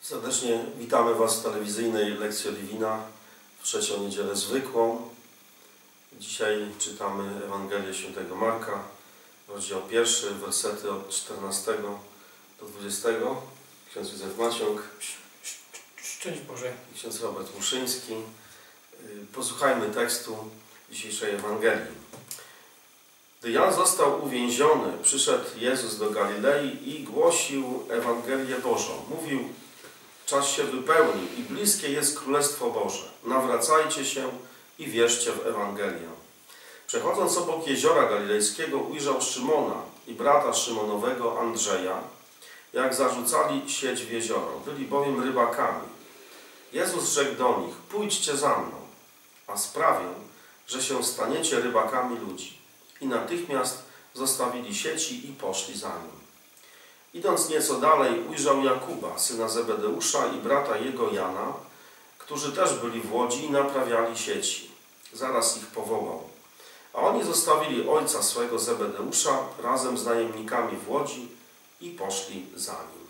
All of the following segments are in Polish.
Serdecznie witamy Was w telewizyjnej Lectio Divina w trzecią niedzielę zwykłą. Dzisiaj czytamy Ewangelię Świętego Marka, rozdział 1, wersety od 14 do 20. Ksiądz Józef Maciąg, Szczęść Boże. i ksiądz Robert Muszyński. Posłuchajmy tekstu dzisiejszej Ewangelii. Gdy Jan został uwięziony, przyszedł Jezus do Galilei i głosił Ewangelię Bożą. Mówił: czas się wypełnił i bliskie jest Królestwo Boże. Nawracajcie się i wierzcie w Ewangelię. Przechodząc obok jeziora galilejskiego, ujrzał Szymona i brata Szymonowego Andrzeja, jak zarzucali sieć w jezioro. Byli bowiem rybakami. Jezus rzekł do nich: pójdźcie za mną, a sprawię, że się staniecie rybakami ludzi. I natychmiast zostawili sieci i poszli za nim. Idąc nieco dalej, ujrzał Jakuba, syna Zebedeusza, i brata jego Jana, którzy też byli w łodzi i naprawiali sieci. Zaraz ich powołał. A oni zostawili ojca swego Zebedeusza razem z najemnikami w łodzi i poszli za nim.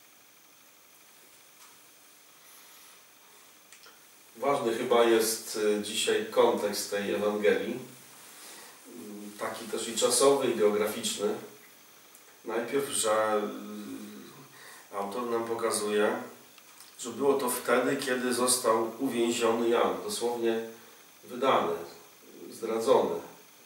Ważny chyba jest dzisiaj kontekst tej Ewangelii, taki też i czasowy, i geograficzny. Najpierw, że autor nam pokazuje, że było to wtedy, kiedy został uwięziony Jan, dosłownie wydany, zdradzony.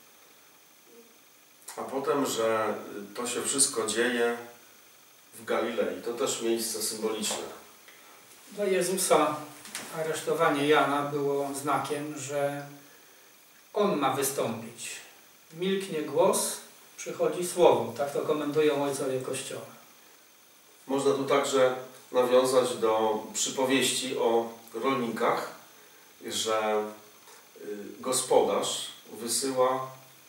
A potem, że to się wszystko dzieje w Galilei. To też miejsce symboliczne. Dla Jezusa aresztowanie Jana było znakiem, że On ma wystąpić. Milknie głos, przychodzi słowo. Tak to komentują ojcowie Kościoła. Można tu także nawiązać do przypowieści o rolnikach, że gospodarz wysyła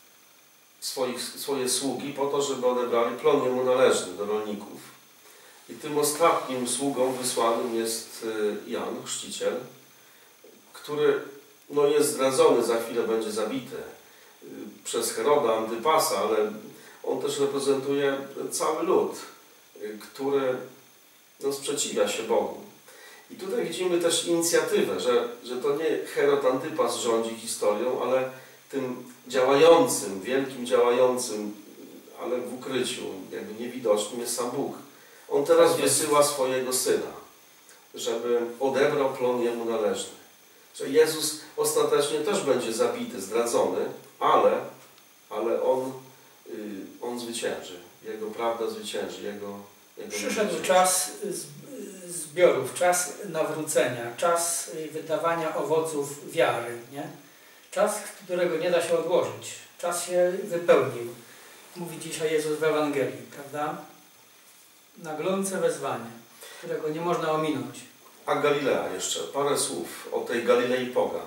swoje sługi po to, żeby odebrali plon jemu należny do rolników. I tym ostatnim sługą wysłanym jest Jan, chrzciciel, który jest zdradzony, za chwilę będzie zabity przez Heroda Antypasa, ale on też reprezentuje cały lud, który sprzeciwia się Bogu. I tutaj widzimy też inicjatywę, że to nie Herod Antypas rządzi historią, ale tym działającym, wielkim działającym, ale w ukryciu, jakby niewidocznym, jest sam Bóg. On teraz wysyła swojego Syna, żeby odebrał plon jemu należny. Że Jezus ostatecznie też będzie zabity, zdradzony, ale On zwycięży. Jego prawda zwycięży. Jego Przyszedł czas zbiorów, czas nawrócenia, czas wydawania owoców wiary, nie? Czas, którego nie da się odłożyć. Czas się wypełnił. Mówi dzisiaj Jezus w Ewangelii, prawda? Naglące wezwanie, którego nie można ominąć. A Galilea jeszcze, parę słów o tej Galilei pogan.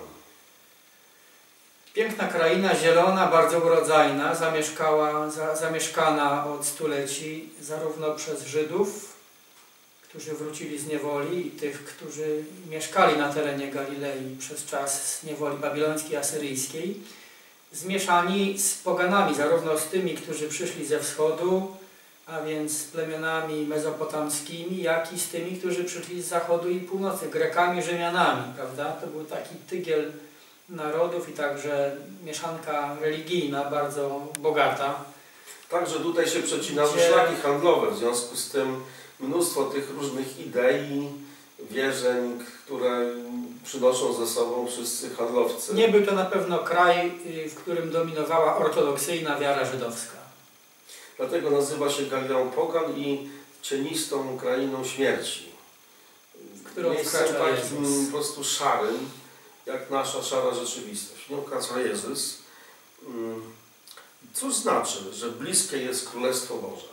Piękna kraina, zielona, bardzo urodzajna, zamieszkana od stuleci zarówno przez Żydów, którzy wrócili z niewoli, i tych, którzy mieszkali na terenie Galilei przez czas niewoli babilońskiej, asyryjskiej, zmieszani z poganami, zarówno z tymi, którzy przyszli ze wschodu, a więc z plemionami mezopotamskimi, jak i z tymi, którzy przyszli z zachodu i północy, Grekami, Rzymianami, prawda? To był taki tygiel narodów i także mieszanka religijna bardzo bogata. Także tutaj się przecinały szlaki handlowe, w związku z tym mnóstwo tych różnych idei, wierzeń, które przynoszą ze sobą wszyscy handlowcy. Nie był to na pewno kraj, w którym dominowała ortodoksyjna wiara żydowska. Dlatego nazywa się Galileą pogan i cienistą krainą śmierci. Miejscem takim po prostu szarym, jak nasza szara rzeczywistość. Nie ukazał Jezus. Cóż znaczy, że bliskie jest Królestwo Boże?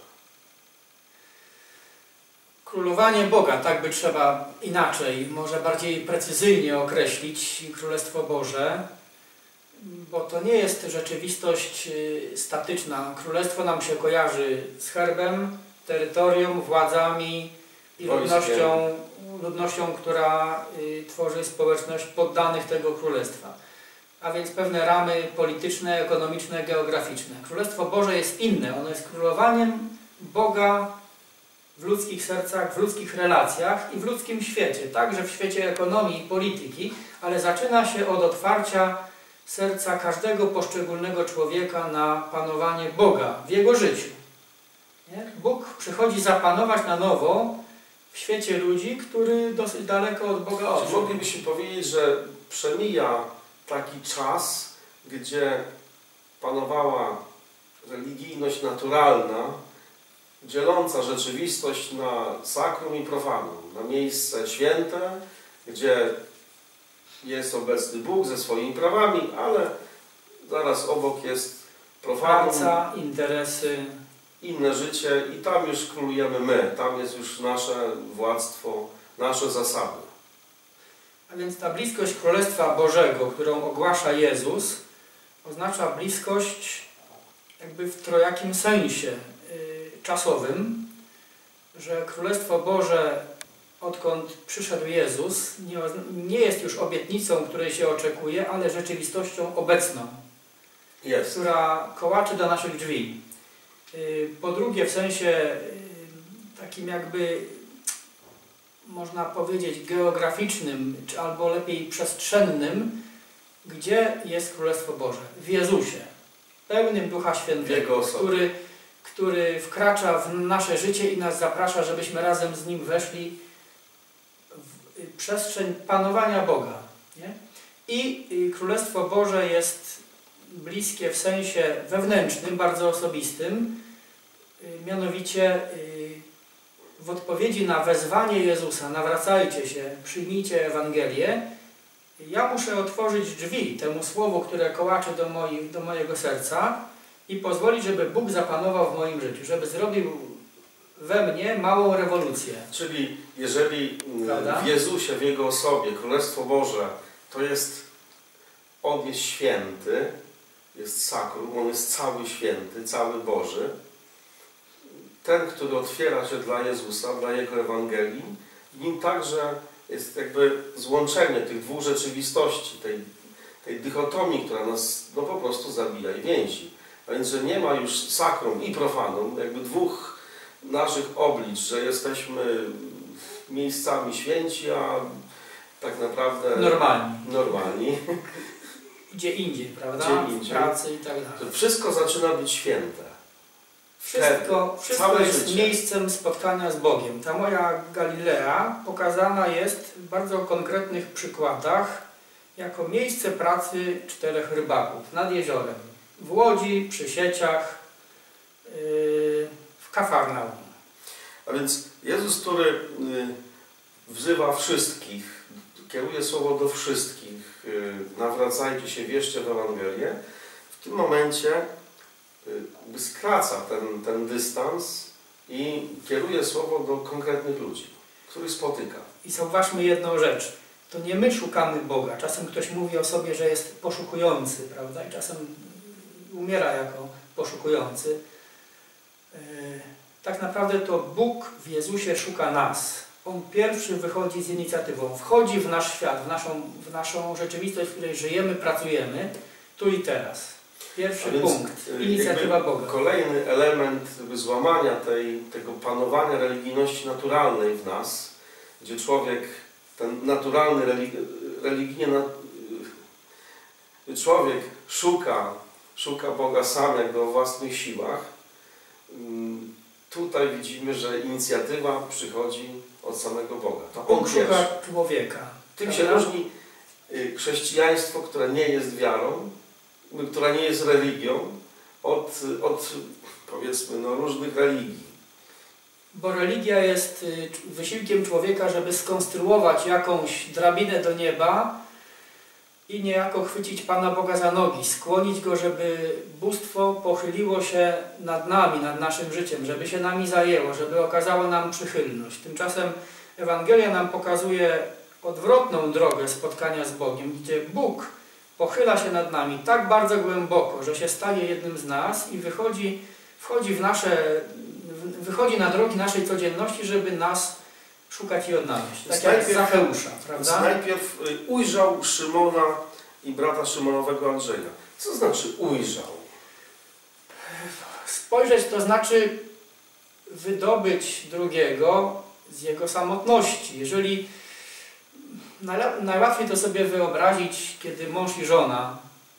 Królowanie Boga, tak by trzeba inaczej, może bardziej precyzyjnie określić Królestwo Boże, bo to nie jest rzeczywistość statyczna. Królestwo nam się kojarzy z herbem, terytorium, władzami i ludnością, która tworzy społeczność poddanych tego królestwa. A więc pewne ramy polityczne, ekonomiczne, geograficzne. Królestwo Boże jest inne. Ono jest królowaniem Boga w ludzkich sercach, w ludzkich relacjach i w ludzkim świecie, także w świecie ekonomii i polityki, ale zaczyna się od otwarcia serca każdego poszczególnego człowieka na panowanie Boga w jego życiu. Nie? Bóg przychodzi zapanować na nowo w świecie ludzi, który dosyć daleko od Boga odszedł. Moglibyśmy powiedzieć, że przemija taki czas, gdzie panowała religijność naturalna, dzieląca rzeczywistość na sakrum i profanum, na miejsce święte, gdzie jest obecny Bóg ze swoimi prawami, ale zaraz obok jest profanum, praca, interesy, inne życie i tam już królujemy my, tam jest już nasze władztwo, nasze zasady. A więc ta bliskość Królestwa Bożego, którą ogłasza Jezus, oznacza bliskość jakby w trojakim sensie czasowym, że Królestwo Boże, odkąd przyszedł Jezus, nie jest już obietnicą, której się oczekuje, ale rzeczywistością obecną, która kołaczy do naszych drzwi. Po drugie, w sensie takim jakby, można powiedzieć, geograficznym, czy albo lepiej przestrzennym, gdzie jest Królestwo Boże? W Jezusie, pełnym Ducha Świętego, który wkracza w nasze życie i nas zaprasza, żebyśmy razem z Nim weszli w przestrzeń panowania Boga. Nie? I Królestwo Boże jest bliskie w sensie wewnętrznym, bardzo osobistym, mianowicie w odpowiedzi na wezwanie Jezusa, nawracajcie się, przyjmijcie Ewangelię, ja muszę otworzyć drzwi temu słowu, które kołacze do mojego serca i pozwolić, żeby Bóg zapanował w moim życiu, żeby zrobił we mnie małą rewolucję. Czyli jeżeli Prawda? w Jezusie, w Jego osobie, Królestwo Boże, to jest, On jest święty, jest sakrum, On jest cały święty, cały Boży, ten, który otwiera się dla Jezusa, dla Jego Ewangelii, w nim także jest jakby złączenie tych dwóch rzeczywistości, tej dychotomii, która nas po prostu zabija i więzi. A więc, że nie ma już sakrum i profanum, jakby dwóch naszych oblicz, że jesteśmy miejscami święci, a tak naprawdę normalni. Gdzie indziej, prawda? Gdzie indziej. W pracy i tak dalej. To wszystko zaczyna być święte. Wszystko jest życie miejscem spotkania z Bogiem. Ta moja Galilea pokazana jest w bardzo konkretnych przykładach jako miejsce pracy 4 rybaków nad jeziorem. W Łodzi, przy sieciach, w Kafarnaum. A więc Jezus, który wzywa wszystkich, kieruje słowo do wszystkich, nawracajcie się, wierzcie w Ewangelię, w tym momencie skraca ten dystans i kieruje słowo do konkretnych ludzi, których spotyka. I zauważmy jedną rzecz. To nie my szukamy Boga. Czasem ktoś mówi o sobie, że jest poszukujący, prawda? I czasem umiera jako poszukujący. Tak naprawdę to Bóg w Jezusie szuka nas. On pierwszy wychodzi z inicjatywą. Wchodzi w nasz świat, w naszą rzeczywistość, w której żyjemy, pracujemy, tu i teraz. Pierwszy punkt. Inicjatywa Boga. Kolejny element złamania tego panowania religijności naturalnej w nas, gdzie człowiek, ten naturalny, człowiek szuka Boga sam jakby o własnych siłach. Tutaj widzimy, że inicjatywa przychodzi od samego Boga. To Bóg szuka człowieka. Tym się różni chrześcijaństwo, które nie jest wiarą, która nie jest religią, od powiedzmy różnych religii. Bo religia jest wysiłkiem człowieka, żeby skonstruować jakąś drabinę do nieba i niejako chwycić Pana Boga za nogi, skłonić Go, żeby bóstwo pochyliło się nad nami, nad naszym życiem, żeby się nami zajęło, żeby okazało nam przychylność. Tymczasem Ewangelia nam pokazuje odwrotną drogę spotkania z Bogiem, gdzie Bóg pochyla się nad nami tak bardzo głęboko, że się staje jednym z nas i wychodzi na drogi naszej codzienności, żeby nas szukać i odnaleźć. Tak jak Zacheusza, prawda? Najpierw ujrzał Szymona i brata Szymonowego Andrzeja. Co znaczy ujrzał? Spojrzeć to znaczy wydobyć drugiego z jego samotności. Jeżeli najłatwiej to sobie wyobrazić, kiedy mąż i żona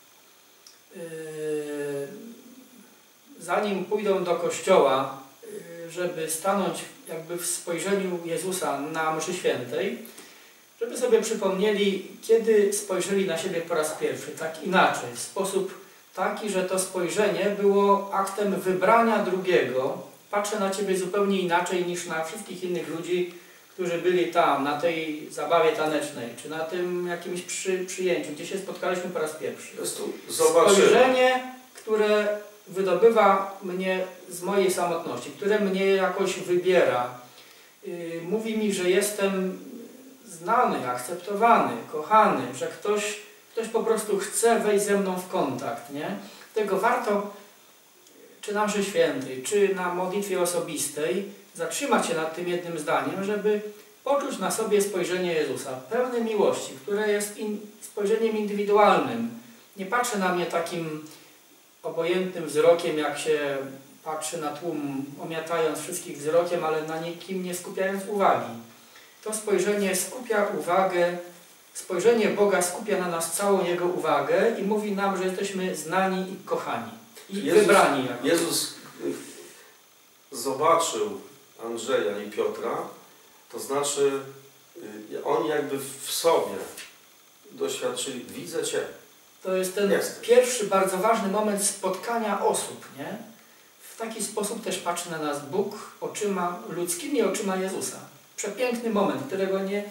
zanim pójdą do kościoła, żeby stanąć jakby w spojrzeniu Jezusa na mszy świętej, żeby sobie przypomnieli, kiedy spojrzeli na siebie po raz pierwszy, tak inaczej, w sposób taki, że to spojrzenie było aktem wybrania drugiego. Patrzę na Ciebie zupełnie inaczej niż na wszystkich innych ludzi, którzy byli tam, na tej zabawie tanecznej, czy na tym jakimś przyjęciu, gdzie się spotkaliśmy po raz pierwszy. Spojrzenie, które wydobywa mnie z mojej samotności, które mnie jakoś wybiera. Mówi mi, że jestem znany, akceptowany, kochany, że ktoś po prostu chce wejść ze mną w kontakt. Nie? Dlatego warto, czy na mszy świętej, czy na modlitwie osobistej, zatrzymać się nad tym jednym zdaniem, żeby poczuć na sobie spojrzenie Jezusa, pełne miłości, które jest spojrzeniem indywidualnym. Nie patrzy na mnie takim obojętnym wzrokiem, jak się patrzy na tłum, omiatając wszystkich wzrokiem, ale na nikim nie skupiając uwagi. To spojrzenie skupia uwagę, spojrzenie Boga skupia na nas całą Jego uwagę i mówi nam, że jesteśmy znani i kochani. I wybrani. Jezus zobaczył Andrzeja i Piotra, to znaczy oni jakby w sobie doświadczyli, widzę Cię. To jest ten pierwszy, bardzo ważny moment spotkania osób, nie? W taki sposób też patrzy na nas Bóg ludzkimi oczyma Jezusa. Przepiękny moment, którego nie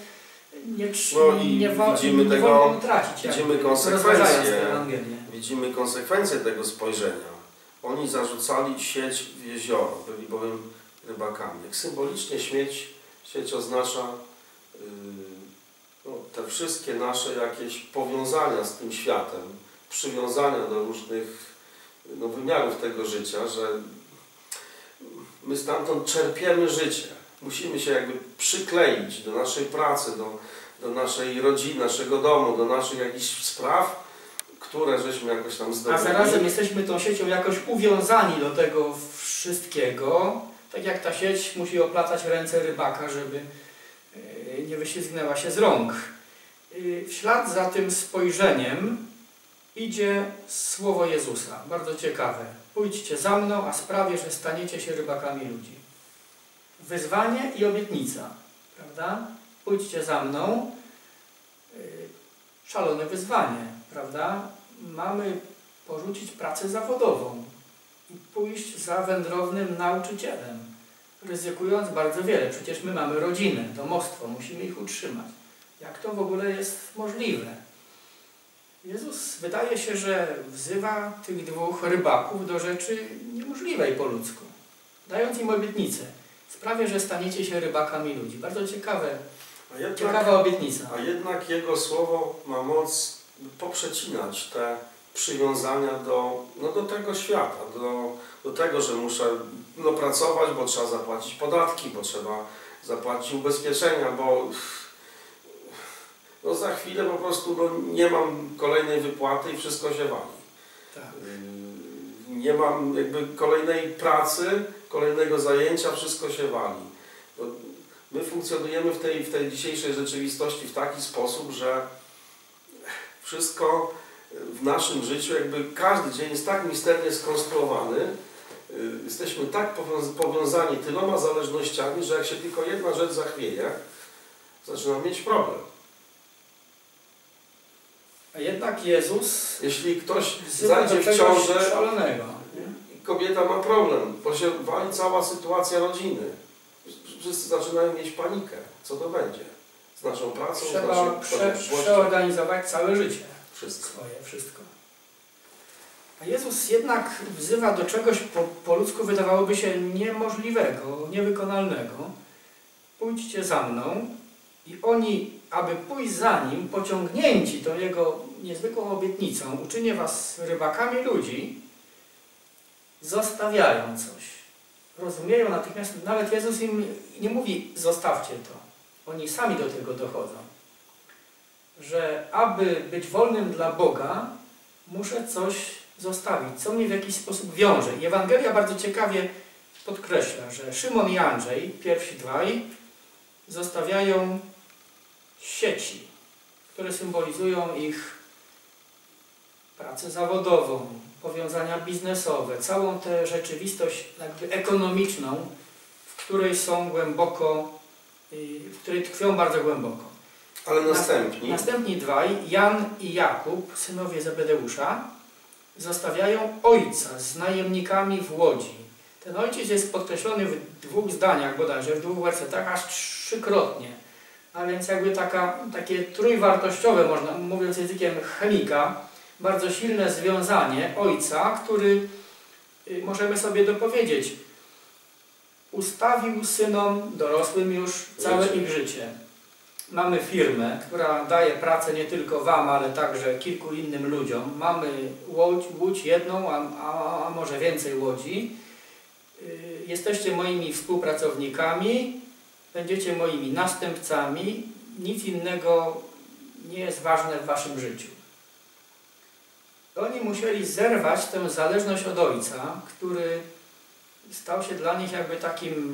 wolno utracić. Widzimy konsekwencje tego spojrzenia. Oni zarzucali sieć w jezioro, byli bowiem rybakami. Jak symbolicznie sieć oznacza te wszystkie nasze jakieś powiązania z tym światem, przywiązania do różnych wymiarów tego życia, że my stamtąd czerpiemy życie. Musimy się jakby przykleić do naszej pracy, do naszej rodziny, naszego domu, do naszych jakichś spraw, które żeśmy jakoś tam zdobyli. A zarazem jesteśmy tą siecią jakoś uwiązani do tego wszystkiego, tak jak ta sieć musi oplatać ręce rybaka, żeby nie wyślizgnęła się z rąk. W ślad za tym spojrzeniem idzie słowo Jezusa, bardzo ciekawe. Pójdźcie za mną, a sprawię, że staniecie się rybakami ludzi. Wyzwanie i obietnica, prawda? Pójdźcie za mną, szalone wyzwanie, prawda? Mamy porzucić pracę zawodową i pójść za wędrownym nauczycielem, ryzykując bardzo wiele. Przecież my mamy rodzinę, domostwo, musimy ich utrzymać. Jak to w ogóle jest możliwe? Jezus wydaje się, że wzywa tych dwóch rybaków do rzeczy niemożliwej po ludzku, dając im obietnicę. Sprawię, że staniecie się rybakami ludzi. Bardzo ciekawa obietnica. A jednak Jego słowo ma moc poprzecinać te przywiązania do tego świata, do tego, że muszę pracować, bo trzeba zapłacić podatki, bo trzeba zapłacić ubezpieczenia, bo za chwilę po prostu nie mam kolejnej wypłaty i wszystko się wali. Tak. Nie mam jakby kolejnej pracy, kolejnego zajęcia, wszystko się wali. My funkcjonujemy w tej dzisiejszej rzeczywistości w taki sposób, że wszystko w naszym życiu, jakby każdy dzień jest tak misternie skonstruowany, jesteśmy tak powiązani tyloma zależnościami, że jak się tylko jedna rzecz zachwieje, zaczynamy mieć problem. A jednak Jezus, jeśli ktoś zajdzie w ciążę, szalonego, kobieta ma problem, bo się wali cała sytuacja rodziny. Wszyscy zaczynają mieć panikę. Co to będzie z naszą pracą? Trzeba przeorganizować całe życie. Wszystko. A Jezus jednak wzywa do czegoś po ludzku wydawałoby się niemożliwego, niewykonalnego. Pójdźcie za mną i oni, aby pójść za Nim, pociągnięci tą Jego niezwykłą obietnicą, uczynię was rybakami ludzi, zostawiają coś. Rozumieją natychmiast, nawet Jezus im nie mówi zostawcie to. Oni sami do tego dochodzą. Że aby być wolnym dla Boga, muszę coś zostawić, co mnie w jakiś sposób wiąże. I Ewangelia bardzo ciekawie podkreśla, że Szymon i Andrzej, pierwsi dwaj, zostawiają sieci, które symbolizują ich pracę zawodową, powiązania biznesowe, całą tę rzeczywistość jakby ekonomiczną, w której są głęboko, w której tkwią bardzo głęboko. Ale Następni dwaj, Jan i Jakub, synowie Zebedeusza, zostawiają ojca z najemnikami w łodzi. Ten ojciec jest podkreślony w 2 zdaniach bodajże, w 2 wersetach, aż 3-krotnie. A więc jakby takie trójwartościowe, można mówiąc językiem chemika, bardzo silne związanie ojca, który, możemy sobie dopowiedzieć, ustawił synom dorosłym już całe ich życie. Mamy firmę, która daje pracę nie tylko Wam, ale także kilku innym ludziom. Mamy łódź jedną, a może więcej łodzi. Jesteście moimi współpracownikami, będziecie moimi następcami. Nic innego nie jest ważne w Waszym życiu. Oni musieli zerwać tę zależność od ojca, który stał się dla nich jakby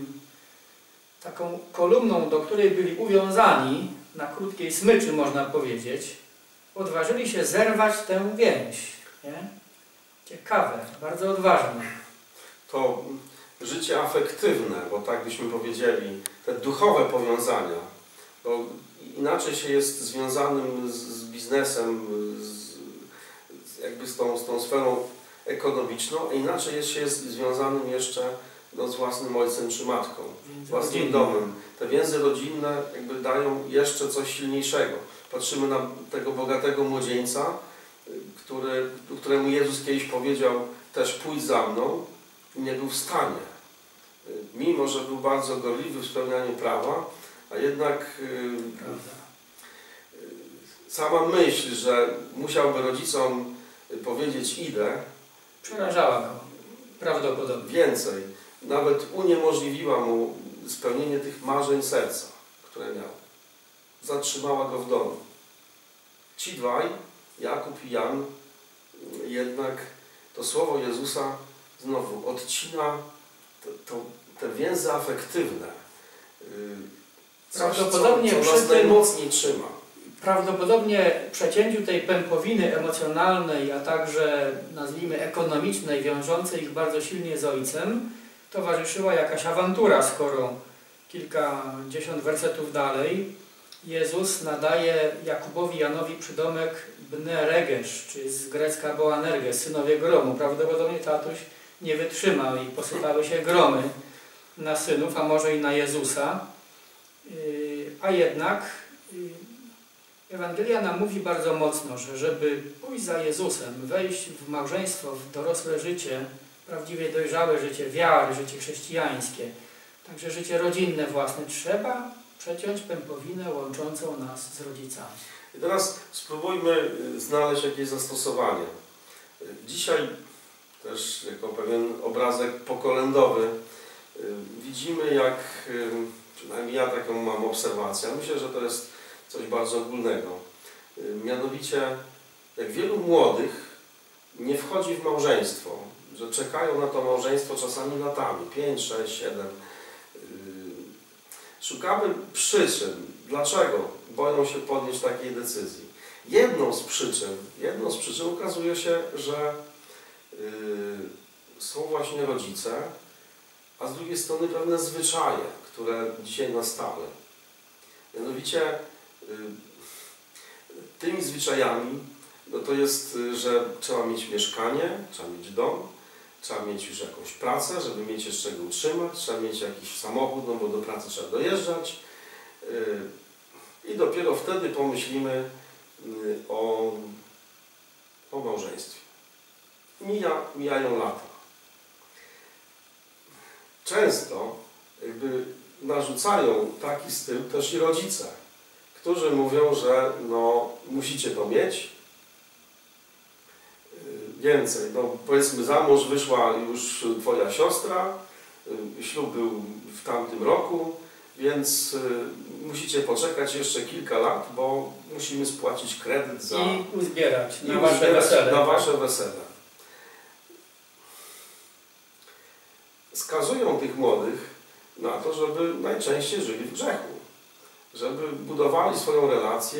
taką kolumną, do której byli uwiązani na krótkiej smyczy, można powiedzieć. Odważyli się zerwać tę więź. Nie? Ciekawe, bardzo odważne. To życie afektywne, bo tak byśmy powiedzieli, te duchowe powiązania, bo inaczej się jest związanym z biznesem, jakby z tą sferą ekonomiczną, a inaczej się jest związanym jeszcze z własnym ojcem czy matką, własnym domem. Te więzy rodzinne jakby dają jeszcze coś silniejszego. Patrzymy na tego bogatego młodzieńca, któremu Jezus kiedyś powiedział też pójdź za mną i nie był w stanie. Mimo że był bardzo gorliwy w spełnianiu prawa, a jednak sama myśl, że musiałby rodzicom powiedzieć idę, przerażała go prawdopodobnie. Więcej, nawet uniemożliwiła mu spełnienie tych marzeń serca, które miał. Zatrzymała go w domu. Ci dwaj, Jakub i Jan, jednak to słowo Jezusa znowu odcina te więzy afektywne. Prawdopodobnie co nas najmocniej trzyma. Prawdopodobnie przecięciu tej pępowiny emocjonalnej, a także nazwijmy ekonomicznej, wiążącej ich bardzo silnie z ojcem, towarzyszyła jakaś awantura, skoro kilkadziesiąt wersetów dalej Jezus nadaje Jakubowi, Janowi przydomek Bne-Regesz, czy z grecka Boanerges, synowie gromu. Prawdopodobnie tatuś nie wytrzymał i posypały się gromy na synów, a może i na Jezusa. A jednak Ewangelia nam mówi bardzo mocno, że żeby pójść za Jezusem, wejść w małżeństwo, w dorosłe życie, prawdziwie dojrzałe życie wiary, życie chrześcijańskie, także życie rodzinne własne, trzeba przeciąć pępowinę łączącą nas z rodzicami. I teraz spróbujmy znaleźć jakieś zastosowanie. Dzisiaj też jako pewien obrazek pokolędowy widzimy, jak, przynajmniej ja taką mam obserwację, myślę, że to jest coś bardzo ogólnego. Mianowicie, jak wielu młodych nie wchodzi w małżeństwo, że czekają na to małżeństwo czasami latami, 5, 6, 7. Szukamy przyczyn. Dlaczego boją się podjąć takiej decyzji? Jedną z przyczyn okazuje się, że są właśnie rodzice, a z drugiej strony pewne zwyczaje, które dzisiaj nastały. Mianowicie tymi zwyczajami no to jest, że trzeba mieć mieszkanie, trzeba mieć dom, trzeba mieć już jakąś pracę, żeby mieć jeszcze czego utrzymać, trzeba mieć jakiś samochód, no bo do pracy trzeba dojeżdżać i dopiero wtedy pomyślimy o małżeństwie. Mijają lata. Często jakby narzucają taki styl też i rodzice, którzy mówią, że no musicie to mieć. Więcej, no powiedzmy za mąż wyszła już twoja siostra, ślub był w tamtym roku, więc musicie poczekać jeszcze kilka lat, bo musimy spłacić kredyt za... I uzbierać na wasze wesele. Na wasze wesele. skazują tych młodych na to, żeby najczęściej żyli w grzechu. Żeby budowali swoją relację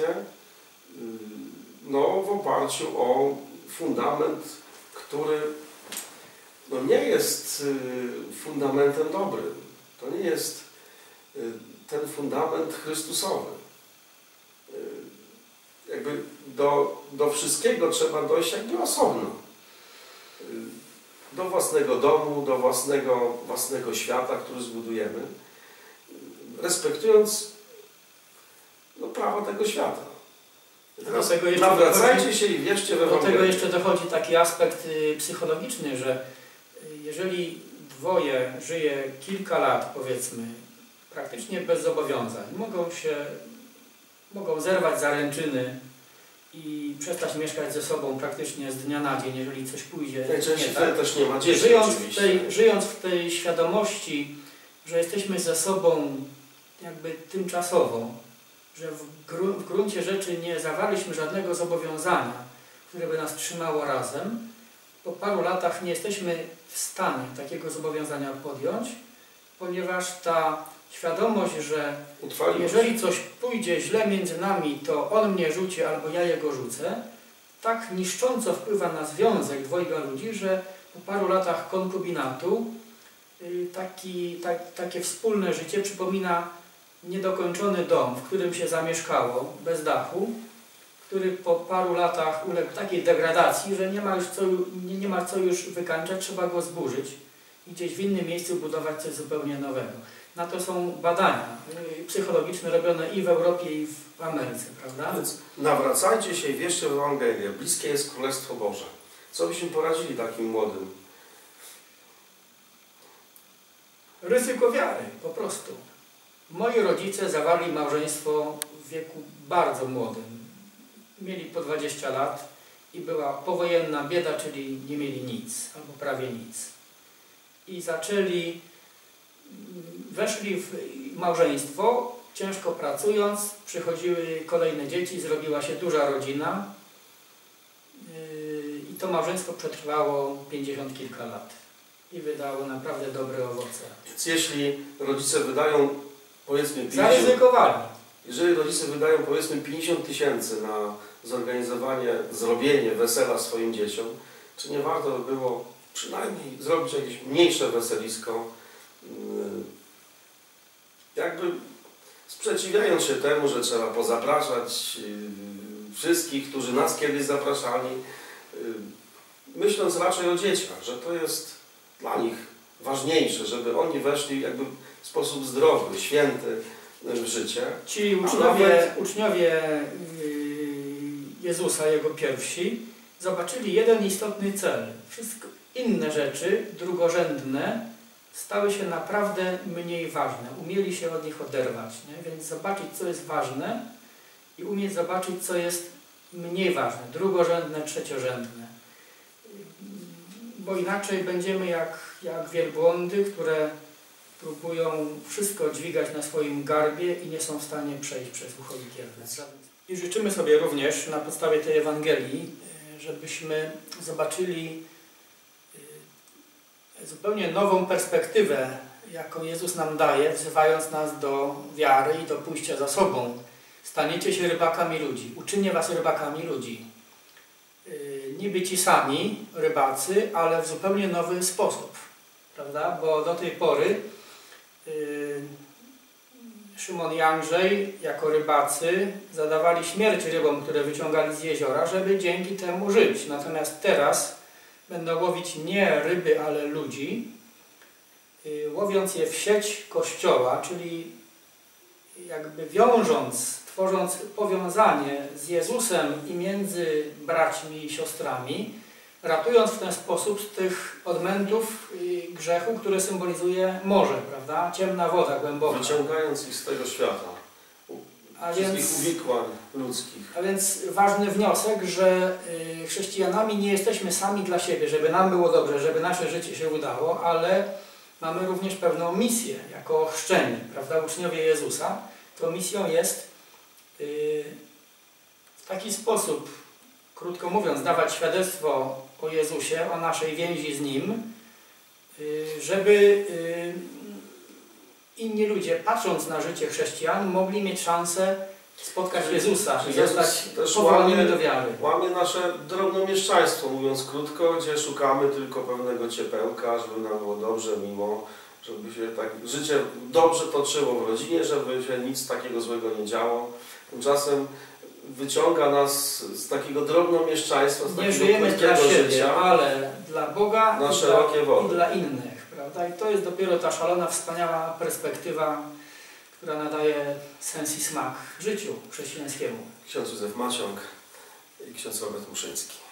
w oparciu o fundament, który nie jest fundamentem dobrym. To nie jest ten fundament Chrystusowy. Jakby do wszystkiego trzeba dojść jakby osobno. Do własnego domu, do własnego świata, który zbudujemy, respektując prawa tego świata. Teraz nawracajcie się i wierzcie w Ewangelię. Do tego jeszcze dochodzi taki aspekt psychologiczny, że jeżeli dwoje żyje kilka lat, powiedzmy, praktycznie bez zobowiązań, mogą zerwać zaręczyny i przestać mieszkać ze sobą praktycznie z dnia na dzień, jeżeli coś pójdzie najczęściej nie tak. Też nie ma dzieci, żyjąc w tej świadomości, że jesteśmy ze sobą jakby tymczasowo, że w gruncie rzeczy nie zawarliśmy żadnego zobowiązania, które by nas trzymało razem, po paru latach nie jesteśmy w stanie takiego zobowiązania podjąć, ponieważ ta świadomość, że jeżeli coś pójdzie źle między nami, to on mnie rzuci albo ja jego rzucę, tak niszcząco wpływa na związek dwojga ludzi, że po paru latach konkubinatu takie wspólne życie przypomina niedokończony dom, w którym się zamieszkało, bez dachu, który po paru latach uległ takiej degradacji, że nie ma co już wykańczać, trzeba go zburzyć i gdzieś w innym miejscu budować coś zupełnie nowego. Na to są badania psychologiczne robione i w Europie, i w Ameryce, prawda? Więc nawracajcie się i wierzcie w Ewangelię. Bliskie jest Królestwo Boże. Co byśmy poradzili takim młodym? Ryzyko wiary, po prostu. Moi rodzice zawarli małżeństwo w wieku bardzo młodym. Mieli po 20 lat i była powojenna bieda, czyli nie mieli nic, albo prawie nic. I weszli w małżeństwo, ciężko pracując, przychodziły kolejne dzieci, zrobiła się duża rodzina i to małżeństwo przetrwało 50 kilka lat i wydało naprawdę dobre owoce. Więc jeśli rodzice wydają, powiedzmy, jeżeli rodzice wydają, powiedzmy, 50 000 na zorganizowanie, zrobienie wesela swoim dzieciom, czy nie warto by było przynajmniej zrobić jakieś mniejsze weselisko, jakby sprzeciwiając się temu, że trzeba pozapraszać wszystkich, którzy nas kiedyś zapraszali, myśląc raczej o dzieciach, że to jest dla nich ważniejsze, żeby oni weszli jakby w sposób zdrowy, święty w życie. Ci uczniowie Jezusa, Jego pierwsi, zobaczyli jeden istotny cel. Wszystko inne rzeczy, drugorzędne, stały się naprawdę mniej ważne. Umieli się od nich oderwać. Nie? Więc zobaczyć, co jest ważne i umieć zobaczyć, co jest mniej ważne, drugorzędne, trzeciorzędne. Bo inaczej będziemy jak wielbłądy, które próbują wszystko dźwigać na swoim garbie i nie są w stanie przejść przez uchowik Jezus. I życzymy sobie również na podstawie tej Ewangelii, żebyśmy zobaczyli zupełnie nową perspektywę, jaką Jezus nam daje, wzywając nas do wiary i do pójścia za sobą. Staniecie się rybakami ludzi. Uczynię was rybakami ludzi. Niby ci sami rybacy, ale w zupełnie nowy sposób. Prawda? Bo do tej pory Szymon i Andrzej jako rybacy zadawali śmierć rybom, które wyciągali z jeziora, żeby dzięki temu żyć. Natomiast teraz będą łowić nie ryby, ale ludzi, łowiąc je w sieć Kościoła, czyli jakby wiążąc, tworząc powiązanie z Jezusem i między braćmi i siostrami, ratując w ten sposób z tych odmętów grzechu, które symbolizuje morze, prawda? Ciemna woda głęboka. Wyciągając ich z tego świata, wszystkich uwikłań ludzkich. A więc ważny wniosek, że chrześcijanami nie jesteśmy sami dla siebie, żeby nam było dobrze, żeby nasze życie się udało, ale mamy również pewną misję jako chrzczeni, prawda? Uczniowie Jezusa. To misją jest w taki sposób, krótko mówiąc, dawać świadectwo o Jezusie, o naszej więzi z Nim, żeby inni ludzie, patrząc na życie chrześcijan, mogli mieć szansę spotkać Jezusa i zostać powołanymi do wiary. Łamie nasze drobnomieszczaństwo, mówiąc krótko, gdzie szukamy tylko pewnego ciepełka, żeby nam było dobrze, mimo żeby się tak życie dobrze toczyło w rodzinie, żeby się nic takiego złego nie działo. Tymczasem wyciąga nas z takiego drobnomieszczaństwa, z Nie takiego żyjemy dla siebie, życia, ale dla Boga na szerokie wody. i dla innych. Prawda? I to jest dopiero ta szalona, wspaniała perspektywa, która nadaje sens i smak życiu chrześcijańskiemu. Ksiądz Józef Maciąg i ksiądz Robert Muszyński.